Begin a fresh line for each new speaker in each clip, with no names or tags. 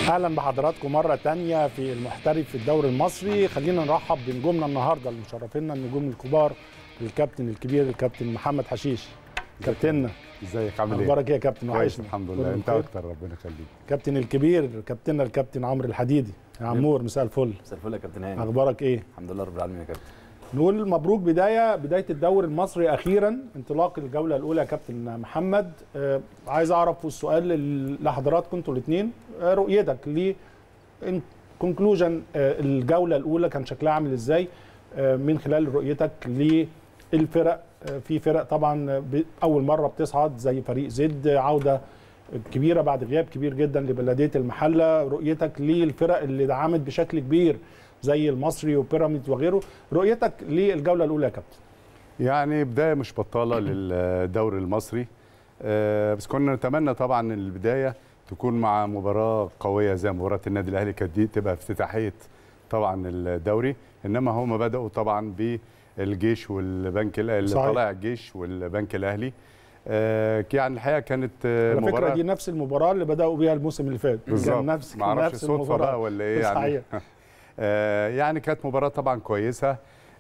اهلا بحضراتكم مره تانية في المحترف في الدوري المصري. خلينا نرحب بنجومنا النهارده اللي مشرفينا النجوم الكبار، الكابتن الكبير الكابتن محمد حشيش. كابتننا
ازيك عامل ايه؟
اخبارك ايه يا كابتن؟ وحشني.
الحمد لله، انت اكتر، ربنا يخليك.
كابتن الكبير كابتننا الكابتن عمرو الحديدي. يا عمور مساء الفل.
مساء الفل يا كابتن هاني.
اخبارك ايه؟
الحمد لله رب العالمين يا كابتن.
نقول مبروك بدايه الدوري المصري اخيرا، انطلاق الجوله الاولى يا كابتن محمد. عايز اعرف السؤال لحضراتكم انتوا الاثنين، رؤيتك ل كونكلوجن الجوله الاولى كان شكلها عامل ازاي من خلال رؤيتك للفرق. في فرق طبعا اول مره بتصعد زي فريق زد، عوده كبيره بعد غياب كبير جدا لبلديه المحله. رؤيتك للفرق اللي دعمت بشكل كبير زي المصري وبيراميدز وغيره، رؤيتك للجوله الاولى يا كابتن؟
يعني بدايه مش بطاله للدوري المصري، بس كنا نتمنى طبعا البدايه تكون مع مباراه قويه زي مباراه النادي الاهلي، كانت دي تبقى افتتاحيه طبعا الدوري. انما هم بداوا طبعا بالجيش والبنك اللي طالع الجيش والبنك الاهلي. يعني الحقيقه كانت
على فكره دي نفس المباراه اللي بداوا بيها الموسم اللي فات
بالظبط. ما اعرفش صدفه بقى ولا ايه يعني. يعني كانت مباراه طبعا كويسه،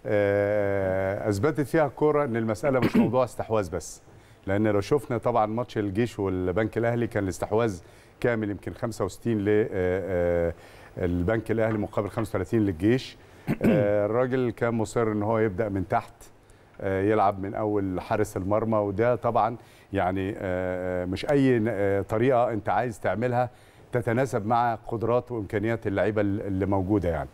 اثبتت فيها الكوره ان المساله مش موضوع استحواذ بس، لان لو شفنا طبعا ماتش الجيش والبنك الاهلي كان الاستحواذ كامل، يمكن 65 للبنك الاهلي مقابل 35 للجيش. الراجل كان مصر ان هو يبدا من تحت، يلعب من اول حارس المرمى، وده طبعا يعني مش اي طريقه انت عايز تعملها تتناسب مع قدرات وامكانيات اللعيبه اللي موجوده يعني.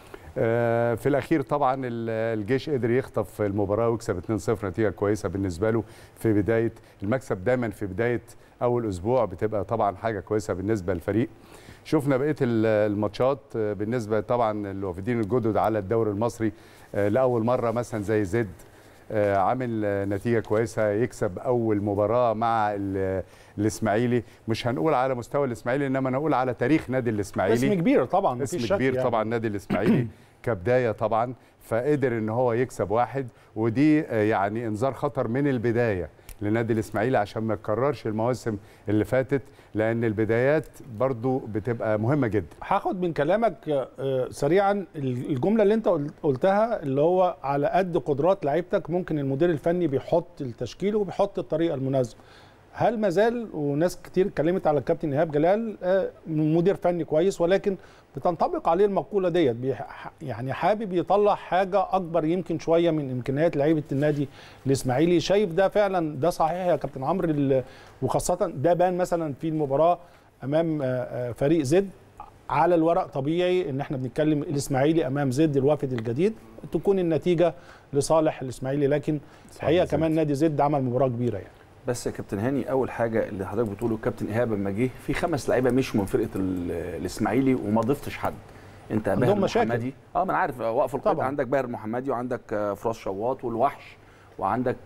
في الاخير طبعا الجيش قدر يخطف المباراه ويكسب 2-0، نتيجه كويسه بالنسبه له في بدايه المكسب. دايما في بدايه اول اسبوع بتبقى طبعا حاجه كويسه بالنسبه للفريق. شفنا بقيه الماتشات بالنسبه طبعا الوافدين الجدد على الدوري المصري، لاول مره مثلا زي زد عامل نتيجه كويسه، يكسب اول مباراه مع الاسماعيلي. مش هنقول على مستوى الاسماعيلي، انما هنقول على تاريخ نادي الاسماعيلي.
اسم كبير طبعا،
اسم كبير يعني. طبعا نادي الاسماعيلي كبدايه طبعا، فقدر ان هو يكسب واحد، ودي يعني انذار خطر من البدايه لنادي الاسماعيلي عشان ما يكررش المواسم اللي فاتت، لان البدايات برضو بتبقى مهمه جدا.
هاخد من كلامك سريعا الجمله اللي انت قلتها، اللي هو على قد قدرات لعيبتك ممكن المدير الفني بيحط التشكيل وبيحط الطريقه المناسبه. هل ما زال، وناس كتير اتكلمت على الكابتن ايهاب جلال مدير فني كويس، ولكن بتنطبق عليه المقوله ديت، يعني حابب يطلع حاجه اكبر يمكن شويه من امكانيات لعيبه النادي الاسماعيلي؟ شايف ده فعلا ده صحيح يا كابتن عمرو؟ وخاصه ده بان مثلا في المباراه امام فريق زد. على الورق طبيعي ان احنا بنتكلم الاسماعيلي امام زد الوافد الجديد تكون النتيجه لصالح الاسماعيلي، لكن الحقيقه كمان نادي زد عمل مباراه كبيره يعني.
بس يا كابتن هاني، اول حاجه اللي حضرتك بتقوله، الكابتن ايهاب لما جه في 5 لعيبه مشوا من فرقه الاسماعيلي وما ضفتش حد. انت باهر محمدي، ما انا عارف واقف القطع، عندك باهر محمدي وعندك فراس شواط والوحش وعندك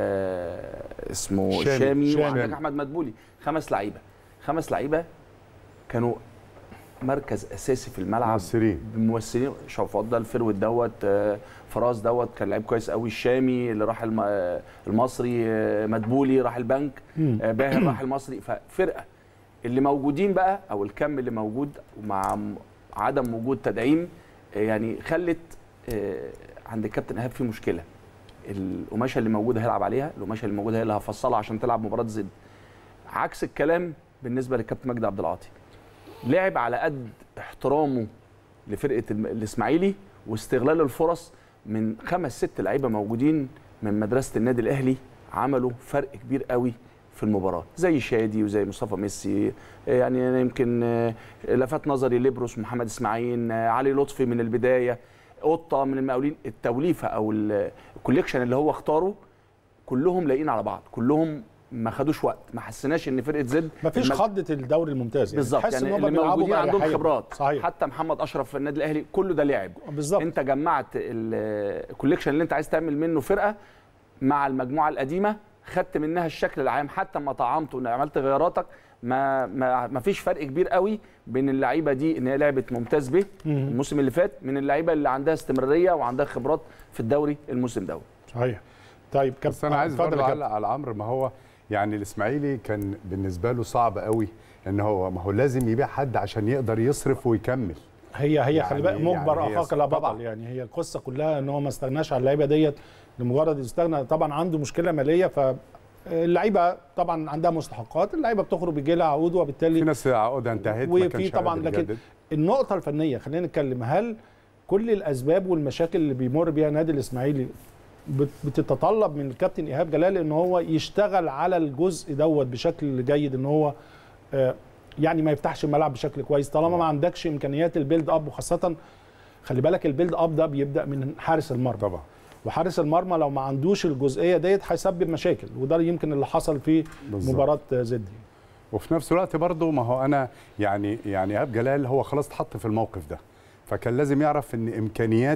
اسمه شامي وعندك احمد مدبولي. 5 لعيبه كانوا مركز اساسي في الملعب، ممثلين. شوفات ده الفرود دوت، فراس دوت كان لعيب كويس قوي، الشامي اللي راح المصري، مدبولي راح البنك، باهر راح المصري. ففرقه اللي موجودين بقى، او الكم اللي موجود مع عدم وجود تدعيم، يعني خلت عند الكابتن ايهاب في مشكله. القماشه اللي موجوده هيلعب عليها، القماشه اللي موجوده هي اللي هفصلها عشان تلعب مباراه زد. عكس الكلام بالنسبه للكابتن مجدي عبد العاطي، لعب على قد احترامه لفرقه الاسماعيلي واستغلال الفرص. من 5-6 لعيبه موجودين من مدرسه النادي الاهلي عملوا فرق كبير قوي في المباراه، زي شادي وزي مصطفى ميسي. يعني انا يمكن لفت نظري ليبروس، محمد اسماعيل، علي لطفي من البدايه، قطه من المقاولين. التوليفه او الكوليكشن اللي هو اختاره كلهم لاقيين على بعض، كلهم ما خدوش وقت، ما حسيناش ان فرقه زد
ما فيش خضه الدوري الممتاز يعني.
بالظبط، يعني اللي موجودين عندهم خبرات.
صحيح.
حتى محمد اشرف في النادي الاهلي كله ده لعب
بالظبط.
انت جمعت الكوليكشن اللي انت عايز تعمل منه فرقه مع المجموعه القديمه، خدت منها الشكل العام، حتى ما طعمت وعملت غياراتك ما فيش فرق كبير قوي بين اللعيبه دي ان هي لعبت ممتاز به الموسم اللي فات من اللعيبه اللي عندها استمراريه وعندها خبرات في الدوري الموسم ده.
صحيح. طيب
بس انا عايز برضه اعلق على عمرو. ما هو يعني الاسماعيلي كان بالنسبه له صعب قوي ان هو ما هو لازم يبيع حد عشان يقدر يصرف ويكمل.
هي
يعني
خلي بالك مجبر
يعني
اخاك لا
طبعا.
بطل، يعني هي القصه كلها ان هو ما استغناش على اللعيبه ديت لمجرد يستغنى. طبعا عنده مشكله ماليه، فاللعيبه طبعا عندها مستحقات، اللعيبه بتخرج بيجي لها عقود وبالتالي
في ناس عقودها انتهت ما
وفي
كانش
طبعا.
قادر
لكن
يجدد.
النقطه الفنيه خلينا نتكلم، هل كل الاسباب والمشاكل اللي بيمر بيها النادي الاسماعيلي بتتطلب من الكابتن ايهاب جلال ان هو يشتغل على الجزء دوت بشكل جيد، ان هو يعني ما يفتحش الملعب بشكل كويس طالما ما عندكش امكانيات البيلد اب؟ وخاصه خلي بالك البيلد اب ده بيبدا من حارس المرمى
طبعا،
وحارس المرمى لو ما عندوش الجزئيه ديت هيسبب مشاكل، وده يمكن اللي حصل في مباراه زد.
وفي نفس الوقت برضه ما هو انا يعني ايهاب جلال هو خلاص اتحط في الموقف ده، فكان لازم يعرف ان امكانيات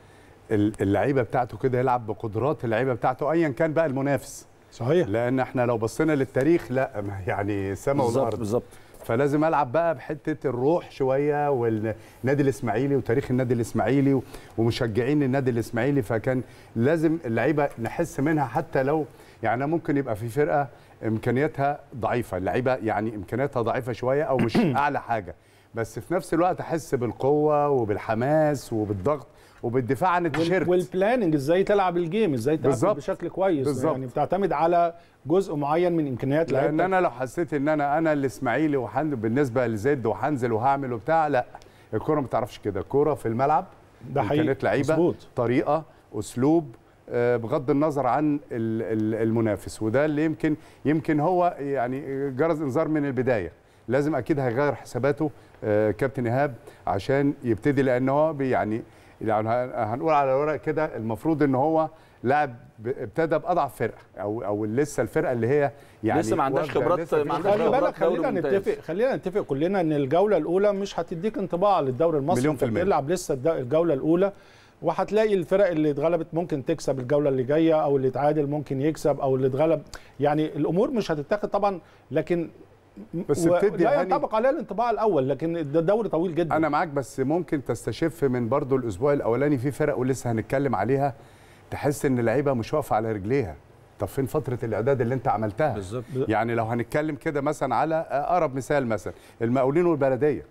اللعيبه بتاعته كده يلعب بقدرات اللعيبه بتاعته ايا كان بقى المنافس.
صحيح.
لان احنا لو بصينا للتاريخ لا يعني سما والارض
بالظبط.
فلازم العب بقى بحته الروح شويه، والنادي الاسماعيلي وتاريخ النادي الاسماعيلي ومشجعين النادي الاسماعيلي، فكان لازم اللعيبه نحس منها حتى لو يعني ممكن يبقى في فرقه امكانياتها ضعيفه، اللعيبه يعني امكانياتها ضعيفه شويه او مش اعلى حاجه، بس في نفس الوقت احس بالقوه وبالحماس وبالضغط وبالدفاع عن التيشيرت
والبلاننج، ازاي تلعب الجيم، ازاي تلعب بشكل كويس.
بالزبط.
يعني بتعتمد على جزء معين من امكانيات لعيبتك.
لان انا لو حسيت ان انا الاسماعيلي بالنسبه لزد وهنزل وهعمل وبتاع، لا الكوره ما تعرفش كده، الكوره في الملعب
ده حقيقي،
امكانيات لعيبه، طريقه، اسلوب، بغض النظر عن المنافس، وده اللي يمكن هو يعني جرس انذار من البدايه. لازم اكيد هيغير حساباته كابتن ايهاب عشان يبتدي، لان هو يعني هنقول على الورق كده المفروض ان هو لاعب ابتدى باضعف فرقه او لسه الفرقه اللي هي يعني
لسه ما عندهاش خبرات.
خلي بالك، خلينا نتفق كلنا ان الجوله الاولى مش هتديك انطباع للدوري المصري.
مليون في المية.
بتلعب لسه الجوله الاولى، وهتلاقي الفرق اللي اتغلبت ممكن تكسب الجوله اللي جايه، او اللي اتعادل ممكن يكسب، او اللي اتغلب. يعني الامور مش هتتاخد طبعا، لكن
بس بتدي
لا ينطبق عليها الانطباع الاول، لكن ده دوري طويل جدا.
انا معاك، بس ممكن تستشف من برضو الاسبوع الاولاني في فرق ولسه هنتكلم عليها، تحس ان اللعيبه مش واقفه على رجليها. طب فين فتره الاعداد اللي انت عملتها؟
بالظبط.
يعني لو هنتكلم كده مثلا على اقرب مثال، مثلا المقاولين والبلديه،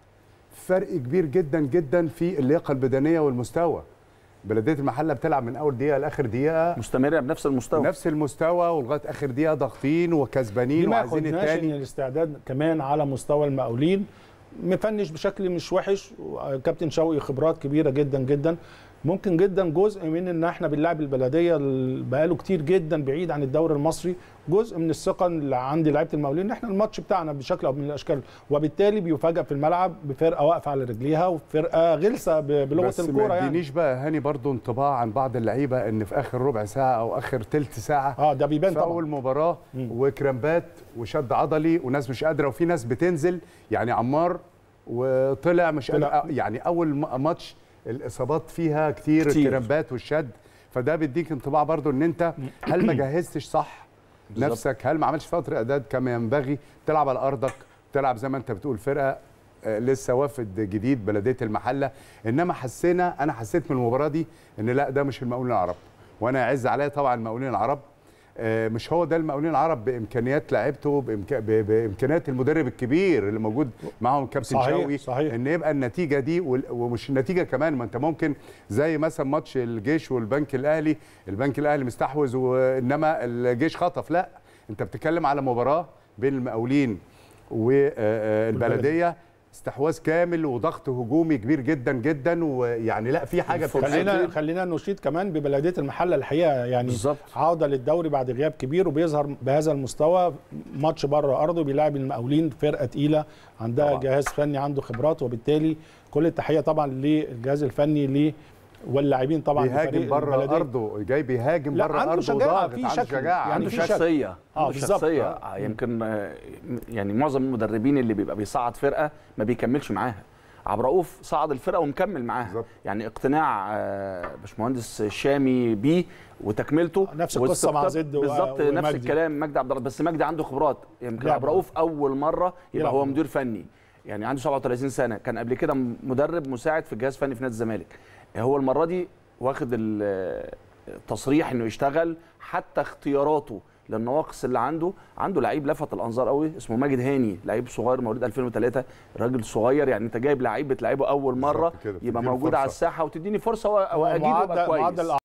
فرق كبير جدا جدا في اللياقه البدنيه والمستوى. بلديه المحله بتلعب من اول دقيقه لاخر دقيقه
مستمره بنفس المستوى،
نفس المستوى، ولغايه اخر دقيقه ضاغطين وكسبانين وعايزين الثاني.
الاستعداد كمان على مستوى المقاولين مفنش بشكل مش وحش، كابتن شوقي خبرات كبيره جدا جدا. ممكن جدا جزء من ان احنا بنلعب البلديه بقاله كتير جدا بعيد عن الدوري المصري، جزء من الثقه اللي عند لعيبه المقاولين ان احنا الماتش بتاعنا بشكل او من الاشكال، وبالتالي بيفاجئ في الملعب بفرقه واقفه على رجليها وفرقه غلسه بلغه
بس
الكوره.
ما
يعني
تدينيش بقى هاني برضو انطباع عن بعض اللعيبه ان في اخر ربع ساعه او اخر ثلث ساعه
ده بيبان طبعا
في اول مباراه وكرامبات وشد عضلي وناس مش قادره، وفي ناس بتنزل يعني عمار وطلع مش قادر. يعني اول ماتش الاصابات فيها كتير. الكرامبات والشد، فده بيديك انطباع برضو ان انت هل ما جهزتش صح نفسك، هل ما عملتش فتره اعداد كما ينبغي، تلعب على ارضك، تلعب زي ما انت بتقول فرقه لسه وافد جديد بلديه المحله. انما انا حسيت من المباراه دي ان لا، ده مش المقاولين العرب، وانا يعز عليا طبعا المقاولين العرب، مش هو ده المقاولين العرب بامكانيات لعيبته، بامكانيات المدرب الكبير اللي موجود معاهم كابتن شوقي.
صحيح.
ان يبقى النتيجه دي ومش النتيجه كمان، ما انت ممكن زي مثلا ماتش الجيش والبنك الاهلي، البنك الاهلي مستحوذ وانما الجيش خطف. لا، انت بتتكلم على مباراه بين المقاولين والبلديه، استحواذ كامل وضغط هجومي كبير جدا جدا، ويعني لا في حاجه
خلينا نشيد كمان ببلديه المحله الحقيقه، يعني
بالزبط.
عوده للدوري بعد غياب كبير وبيظهر بهذا المستوى، ماتش بره ارضه بيلاعب المقاولين، فرقه تقيله عندها طبعا جهاز فني عنده خبرات، وبالتالي كل التحيه طبعا للجهاز الفني ليه واللاعبين طبعا.
بيهاجم بره ارضه، جاي بيهاجم بره ارضه وضاغط، عنده شجاعه،
عنده شخصيه، يمكن يعني معظم المدربين اللي بيبقى بيصعد فرقه ما بيكملش معاها. عبد الرؤوف صعد الفرقه ومكمل معاها بالزبط. يعني اقتناع باشمهندس شامي بيه وتكملته
نفس القصه مع زد
بالظبط، نفس الكلام مجدي عبد الرؤوف، بس مجدي عنده خبرات. يمكن عبد الرؤوف اول مره يبقى هو مدير فني، يعني عنده 37 سنه، كان قبل كده مدرب مساعد في الجهاز الفني في نادي الزمالك. هو المره دي واخد التصريح انه يشتغل، حتى اختياراته للنواقص اللي عنده لعيب لفت الانظار قوي اسمه ماجد هاني، لعيب صغير مواليد 2003، راجل صغير يعني انت جايب لعيب بتلعبه اول مره يبقى موجود على الساحه وتديني فرصه واجيبه يبقى كويس.